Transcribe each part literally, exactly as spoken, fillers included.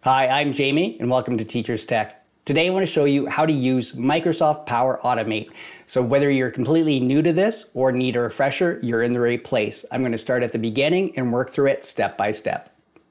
Hi, I'm Jamie and welcome to Teachers Tech. Today I want to show you how to use Microsoft Power Automate. So whether you're completely new to this or need a refresher, you're in the right place. I'm going to start at the beginning and work through it step by step.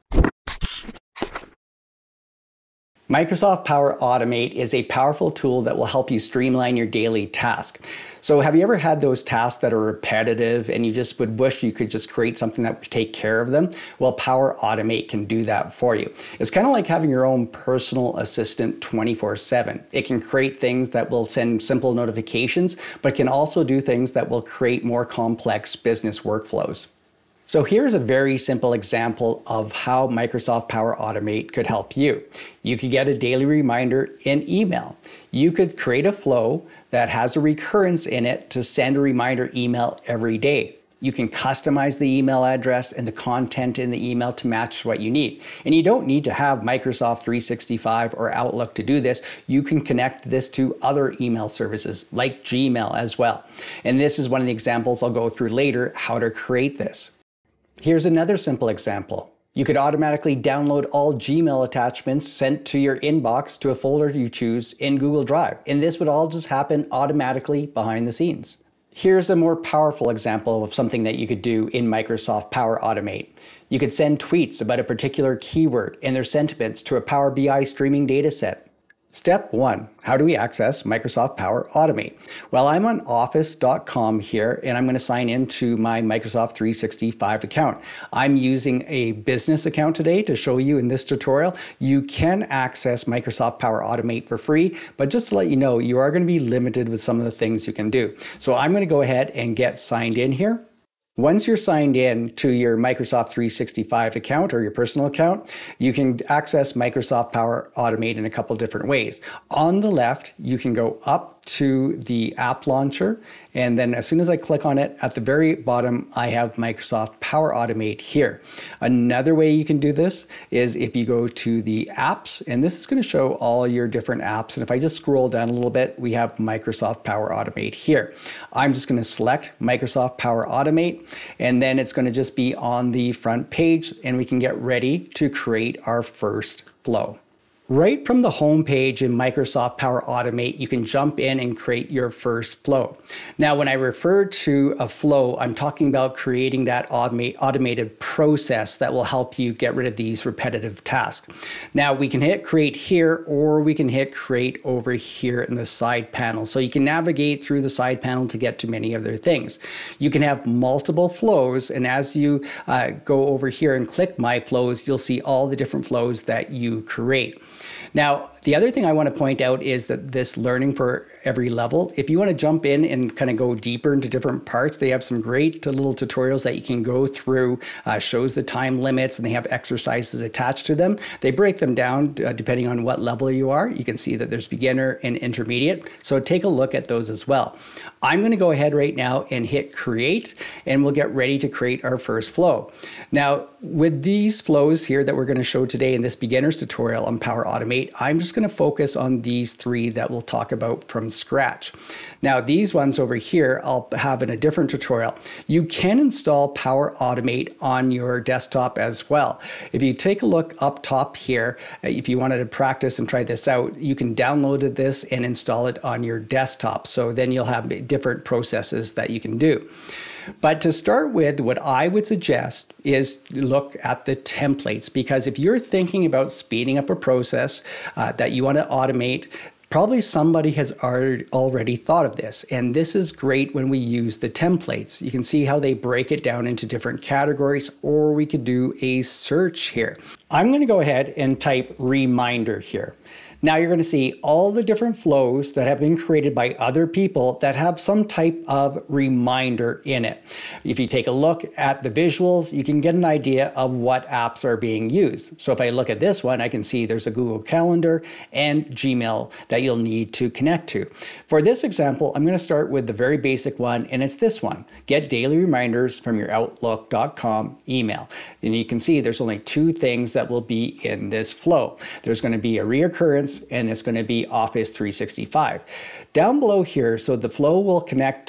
Microsoft Power Automate is a powerful tool that will help you streamline your daily task. So have you ever had those tasks that are repetitive and you just would wish you could just create something that would take care of them? Well, Power Automate can do that for you. It's kind of like having your own personal assistant twenty-four seven. It can create things that will send simple notifications, but can also do things that will create more complex business workflows. So here's a very simple example of how Microsoft Power Automate could help you. You could get a daily reminder in email. You could create a flow that has a recurrence in it to send a reminder email every day. You can customize the email address and the content in the email to match what you need. And you don't need to have Microsoft three sixty-five or Outlook to do this. You can connect this to other email services like Gmail as well. And this is one of the examples I'll go through later, how to create this. Here's another simple example. You could automatically download all Gmail attachments sent to your inbox to a folder you choose in Google Drive. And this would all just happen automatically behind the scenes. Here's a more powerful example of something that you could do in Microsoft Power Automate. You could send tweets about a particular keyword and their sentiments to a Power B I streaming data set. Step one, how do we access Microsoft Power Automate? Well, I'm on office dot com here and I'm going to sign into my Microsoft three sixty-five account. I'm using a business account today to show you in this tutorial. You can access Microsoft Power Automate for free, but just to let you know, you are going to be limited with some of the things you can do. So I'm going to go ahead and get signed in here. Once you're signed in to your Microsoft three sixty-five account or your personal account, you can access Microsoft Power Automate in a couple different ways. On the left, you can go up to the app launcher, and then as soon as I click on it, at the very bottom, I have Microsoft Power Automate here. Another way you can do this is if you go to the apps, and this is going to show all your different apps. And if I just scroll down a little bit, we have Microsoft Power Automate here. I'm just going to select Microsoft Power Automate, and then it's going to just be on the front page, and we can get ready to create our first flow. Right from the home page in Microsoft Power Automate, you can jump in and create your first flow. Now, when I refer to a flow, I'm talking about creating that automate, automated process that will help you get rid of these repetitive tasks. Now, we can hit create here, or we can hit create over here in the side panel. So you can navigate through the side panel to get to many other things. You can have multiple flows, and as you uh, go over here and click My Flows, you'll see all the different flows that you create. Now, the other thing I want to point out is that this learning for every level, if you want to jump in and kind of go deeper into different parts, they have some great little tutorials that you can go through, uh, shows the time limits, and they have exercises attached to them. They break them down uh, depending on what level you are. You can see that there's beginner and intermediate, so take a look at those as well. I'm going to go ahead right now and hit create, and we'll get ready to create our first flow. Now, with these flows here that we're going to show today in this beginner's tutorial on Power Automate, I'm just going to focus on these three that we'll talk about from scratch. Now, these ones over here, I'll have in a different tutorial. You can install Power Automate on your desktop as well. If you take a look up top here, if you wanted to practice and try this out, you can download this and install it on your desktop. So then you'll have different processes that you can do. But to start with, what I would suggest is look at the templates, because if you're thinking about speeding up a process uh, that you want to automate, probably somebody has already thought of this, and this is great when we use the templates. You can see how they break it down into different categories, or we could do a search here. I'm going to go ahead and type reminder here. Now you're going to see all the different flows that have been created by other people that have some type of reminder in it. If you take a look at the visuals, you can get an idea of what apps are being used. So if I look at this one, I can see there's a Google Calendar and Gmail that you'll need to connect to. For this example, I'm going to start with the very basic one, and it's this one. Get daily reminders from your outlook dot com email. And you can see there's only two things that will be in this flow. There's going to be a reoccurrence, and it's going to be Office three sixty-five. Down below here, so the flow will connect to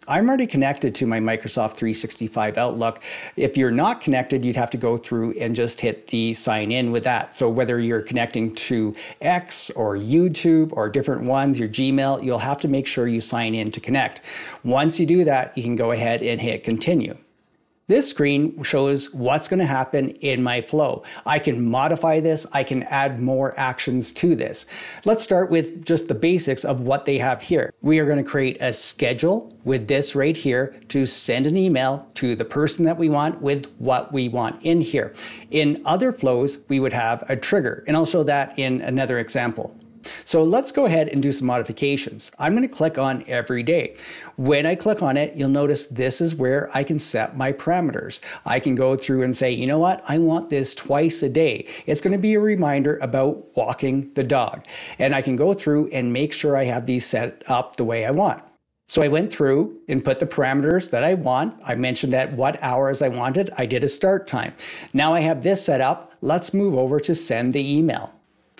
I'm already connected to my Microsoft three sixty-five Outlook. If you're not connected, you'd have to go through and just hit the sign in with that. So whether you're connecting to X or YouTube or different ones, your Gmail, you'll have to make sure you sign in to connect. Once you do that, you can go ahead and hit continue. This screen shows what's going to happen in my flow. I can modify this. I can add more actions to this. Let's start with just the basics of what they have here. We are going to create a schedule with this right here to send an email to the person that we want with what we want in here. In other flows, we would have a trigger, and I'll show that in another example. So let's go ahead and do some modifications. I'm going to click on every day. When I click on it, you'll notice this is where I can set my parameters. I can go through and say, you know what, I want this twice a day. It's going to be a reminder about walking the dog. And I can go through and make sure I have these set up the way I want. So I went through and put the parameters that I want. I mentioned at what hours I wanted. I did a start time. Now I have this set up. Let's move over to send the email.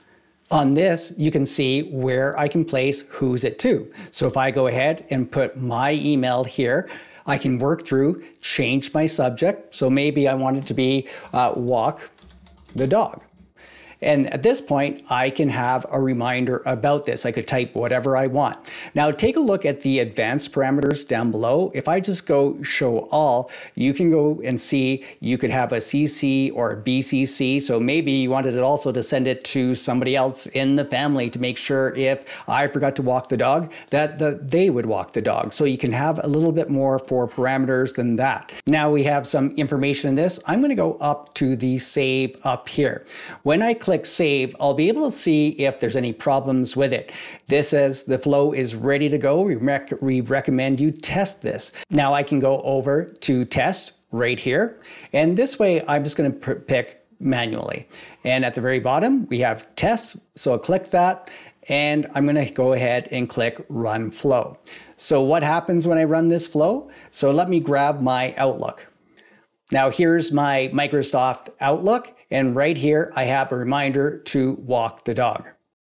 On this, you can see where I can place who's it to. So if I go ahead and put my email here, I can work through, change my subject. So maybe I want it to be uh, walk the dog. And at this point, I can have a reminder about this. I could type whatever I want. Now take a look at the advanced parameters down below. If I just go show all, you can go and see you could have a C C or a B C C. So maybe you wanted it also to send it to somebody else in the family to make sure if I forgot to walk the dog, that the, they would walk the dog. So you can have a little bit more for parameters than that. Now we have some information in this. I'm going to go up to the save up here. When I click Click save, I'll be able to see if there's any problems with it. This says the flow is ready to go. We, rec we recommend you test this. Now I can go over to test right here. And this way I'm just going to pick manually. And at the very bottom we have test. So I'll click that and I'm going to go ahead and click run flow. So what happens when I run this flow? So let me grab my Outlook. Now here's my Microsoft Outlook, and right here I have a reminder to walk the dog.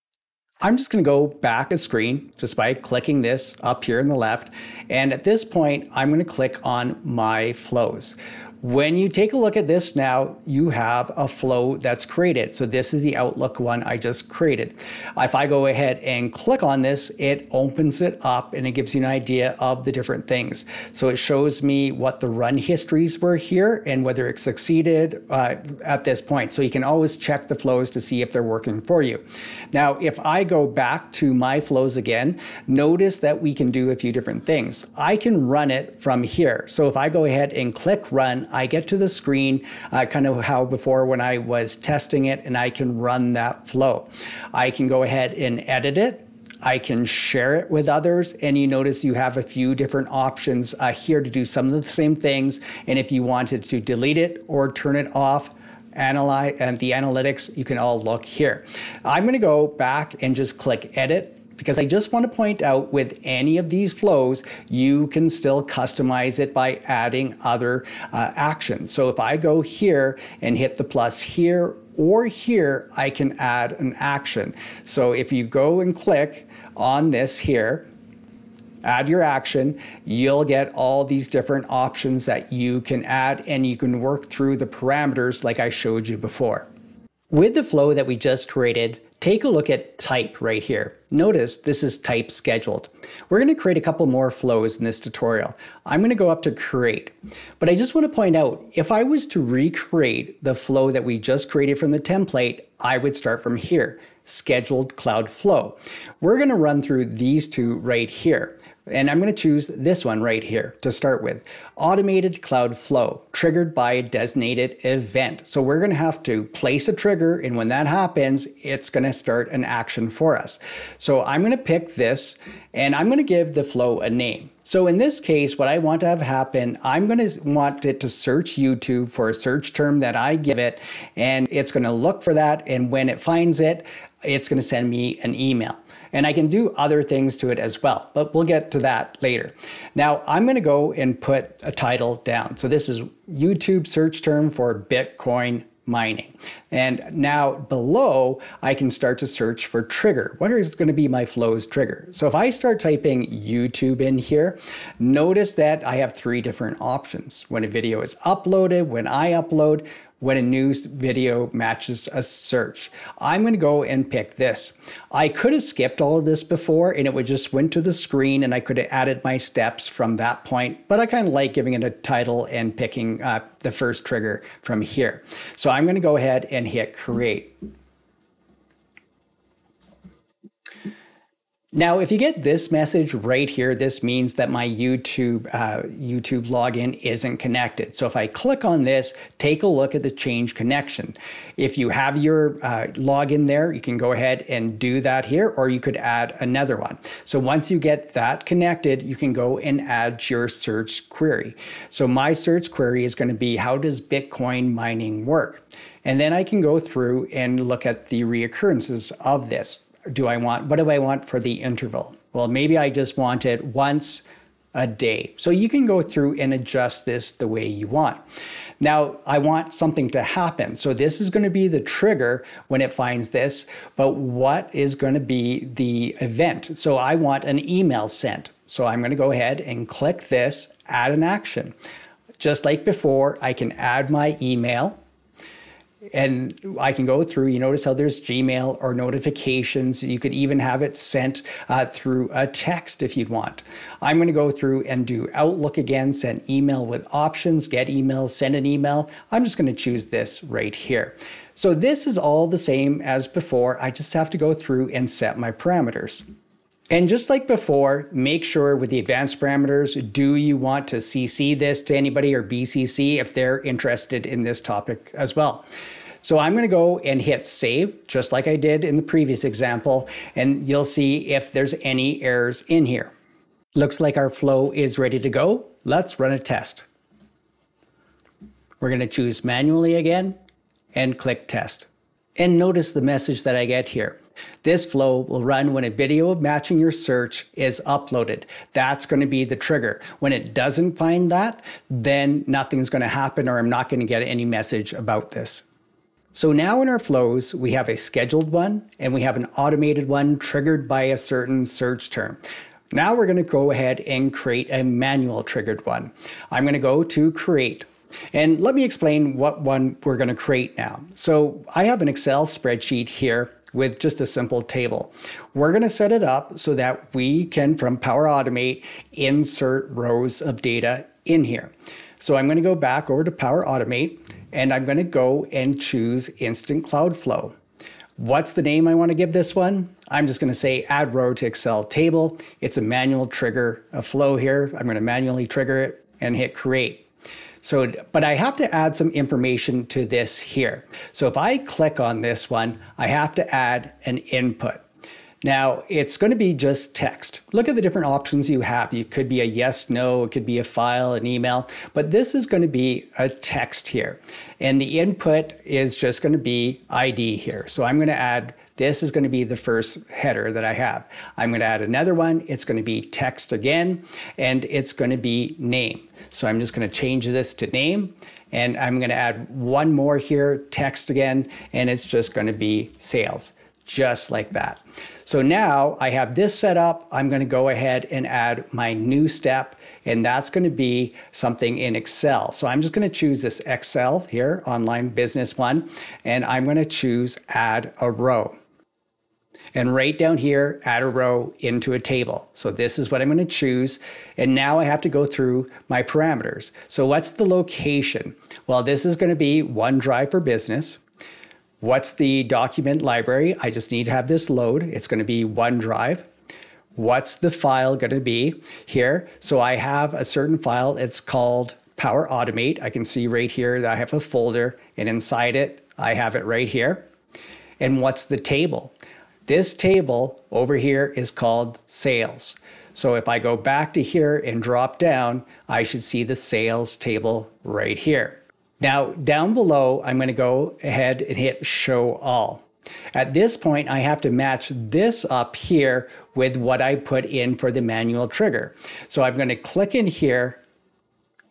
I'm just going to go back a screen just by clicking this up here on the left, and at this point I'm going to click on my flows. When you take a look at this now, you have a flow that's created. So this is the Outlook one I just created. If I go ahead and click on this, it opens it up and it gives you an idea of the different things. So it shows me what the run histories were here and whether it succeeded uh, at this point. So you can always check the flows to see if they're working for you. Now, if I go back to my flows again, notice that we can do a few different things. I can run it from here. So if I go ahead and click run, I get to the screen, uh, kind of how before when I was testing it, and I can run that flow. I can go ahead and edit it. I can share it with others, and you notice you have a few different options uh, here to do some of the same things. And if you wanted to delete it or turn it off, analyze and the analytics, you can all look here. I'm going to go back and just click edit, because I just want to point out with any of these flows, you can still customize it by adding other uh, actions. So if I go here and hit the plus here or here, I can add an action. So if you go and click on this here, add your action, you'll get all these different options that you can add, and you can work through the parameters like I showed you before. With the flow that we just created, take a look at type right here. Notice this is type scheduled. We're going to create a couple more flows in this tutorial. I'm going to go up to create, but I just want to point out, if I was to recreate the flow that we just created from the template, I would start from here, scheduled cloud flow. We're going to run through these two right here. And I'm going to choose this one right here to start with. Automated cloud flow, triggered by a designated event. So we're going to have to place a trigger, and when that happens, it's going to start an action for us. So I'm going to pick this, and I'm going to give the flow a name. So in this case, what I want to have happen, I'm going to want it to search YouTube for a search term that I give it, and it's going to look for that, and when it finds it, it's going to send me an email. And I can do other things to it as well, but we'll get to that later. Now I'm going to go and put a title down. So this is YouTube search term for Bitcoin mining. And now below, I can start to search for trigger. What is going to be my flow's trigger? So if I start typing YouTube in here, notice that I have three different options. When a video is uploaded, when I upload, when a news video matches a search. I'm going to go and pick this. I could have skipped all of this before and it would just went to the screen and I could have added my steps from that point, but I kind of like giving it a title and picking uh, the first trigger from here. So I'm going to go ahead and hit create. Now, if you get this message right here, this means that my YouTube uh, YouTube login isn't connected. So if I click on this, take a look at the change connection. If you have your uh, login there, you can go ahead and do that here, or you could add another one. So once you get that connected, you can go and add your search query. So my search query is going to be, how does Bitcoin mining work? And then I can go through and look at the reoccurrences of this. Do I want, what do I want for the interval? Well, maybe I just want it once a day. So you can go through and adjust this the way you want. Now, I want something to happen. So this is going to be the trigger when it finds this, but what is going to be the event? So I want an email sent. So I'm going to go ahead and click this, add an action. Just like before, I can add my email. And I can go through, you notice how there's Gmail or notifications. You could even have it sent uh, through a text if you'd want. I'm going to go through and do Outlook again, send email with options, get email, send an email. I'm just going to choose this right here. So this is all the same as before. I just have to go through and set my parameters. And just like before, make sure with the advanced parameters, do you want to C C this to anybody or B C C if they're interested in this topic as well? So I'm going to go and hit save, just like I did in the previous example, and you'll see if there's any errors in here. Looks like our flow is ready to go. Let's run a test. We're going to choose manually again and click test. And notice the message that I get here. This flow will run when a video matching your search is uploaded. That's going to be the trigger. When it doesn't find that, then nothing's going to happen, or I'm not going to get any message about this. So now in our flows, we have a scheduled one and we have an automated one triggered by a certain search term. Now we're going to go ahead and create a manual triggered one. I'm going to go to create. And let me explain what one we're going to create now. So I have an Excel spreadsheet here with just a simple table. We're going to set it up so that we can, from Power Automate, insert rows of data in here. So I'm going to go back over to Power Automate and I'm going to go and choose Instant Cloud Flow. What's the name I want to give this one? I'm just going to say add row to Excel table. It's a manual trigger, a flow here. I'm going to manually trigger it and hit create. So, but I have to add some information to this here. So if I click on this one, I have to add an input. Now it's going to be just text. Look at the different options you have. It could be a yes, no, it could be a file, an email, but this is going to be a text here. And the input is just going to be I D here. So I'm going to add, this is going to be the first header that I have. I'm going to add another one. It's going to be text again, and it's going to be name. So I'm just going to change this to name, and I'm going to add one more here, text again, and it's just going to be sales, just like that. So now I have this set up. I'm going to go ahead and add my new step, and that's going to be something in Excel. So I'm just going to choose this Excel here, Online Business One, and I'm going to choose add a row. And right down here, add a row into a table. So this is what I'm going to choose. And now I have to go through my parameters. So what's the location? Well, this is going to be OneDrive for Business. What's the document library? I just need to have this load. It's going to be OneDrive. What's the file going to be here? So I have a certain file. It's called Power Automate. I can see right here that I have a folder, and inside it, I have it right here. And what's the table? This table over here is called sales. So if I go back to here and drop down, I should see the sales table right here. Now down below, I'm going to go ahead and hit show all. At this point, I have to match this up here with what I put in for the manual trigger. So I'm going to click in here,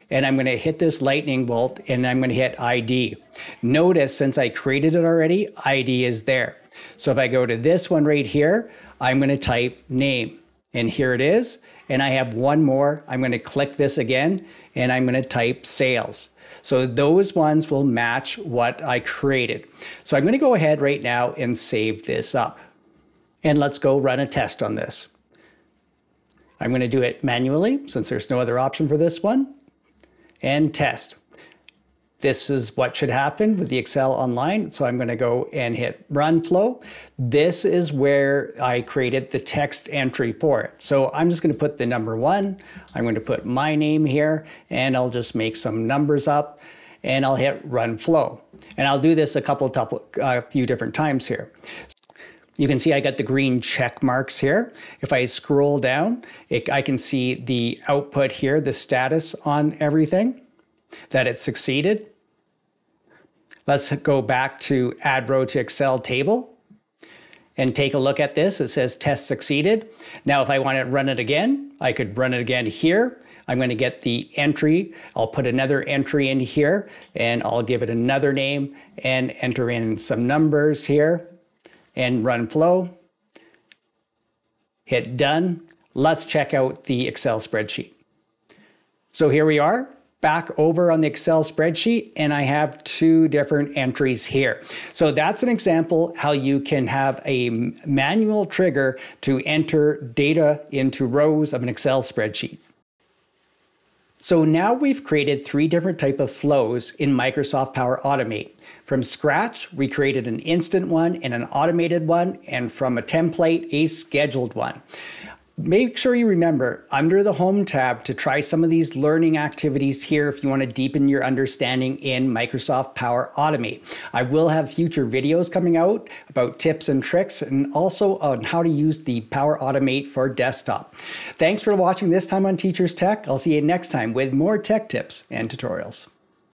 and I'm going to hit this lightning bolt and I'm going to hit I D. Notice since I created it already, I D is there. So if I go to this one right here, I'm going to type name, and here it is. And I have one more. I'm going to click this again and I'm going to type sales. So those ones will match what I created. So I'm going to go ahead right now and save this up. And let's go run a test on this. I'm going to do it manually since there's no other option for this one. And test. This is what should happen with the Excel Online. So I'm going to go and hit Run Flow. This is where I created the text entry for it. So I'm just going to put the number one. I'm going to put my name here, and I'll just make some numbers up, and I'll hit Run Flow. And I'll do this a couple, a uh, few different times here. You can see I got the green check marks here. If I scroll down, it, I can see the output here, the status on everything, that it succeeded. Let's go back to Add Row to Excel Table and take a look at this. It says test succeeded. Now, if I want to run it again, I could run it again here. I'm going to get the entry. I'll put another entry in here and I'll give it another name and enter in some numbers here and run flow. Hit done. Let's check out the Excel spreadsheet. So here we are. Back over on the Excel spreadsheet, and I have two different entries here. So that's an example how you can have a manual trigger to enter data into rows of an Excel spreadsheet. So now we've created three different type of flows in Microsoft Power Automate. From scratch, we created an instant one and an automated one, and from a template, a scheduled one. Make sure you remember under the Home tab to try some of these learning activities here if you want to deepen your understanding in Microsoft Power Automate. I will have future videos coming out about tips and tricks and also on how to use the Power Automate for desktop. Thanks for watching this time on Teachers Tech. I'll see you next time with more tech tips and tutorials.